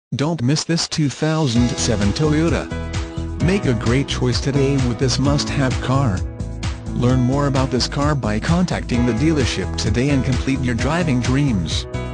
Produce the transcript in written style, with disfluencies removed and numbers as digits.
Don't miss this 2007 Toyota. Make a great choice today with this must-have car. Learn more about this car by contacting the dealership today and complete your driving dreams.